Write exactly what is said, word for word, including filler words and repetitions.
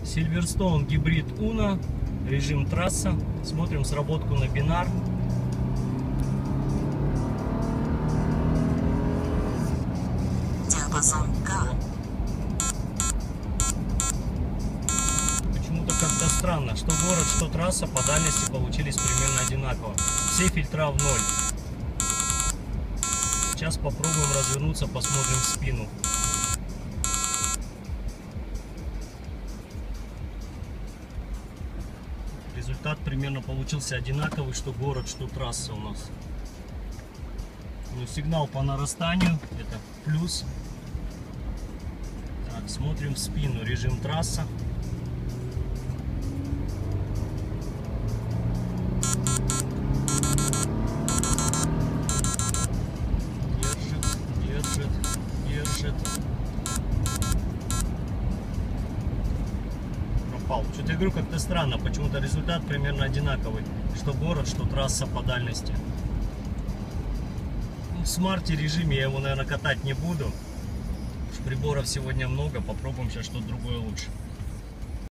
Silverstone гибрид Uno, режим трасса. Смотрим сработку на бинар. Почему-то как-то странно, что город, что трасса по дальности получились примерно одинаково. Все фильтра в ноль. Сейчас попробуем развернуться, посмотрим в спину. Результат примерно получился одинаковый, что город, что трасса у нас. Ну, сигнал по нарастанию, это плюс. Так, смотрим в спину, режим трасса. Держит, держит, держит. Пропал. Что-то я говорю, как-то странно, почему-то результат примерно одинаковый, что город, что трасса по дальности. В смарте режиме я его, наверное, катать не буду. Приборов сегодня много, попробуем сейчас что-то другое лучше.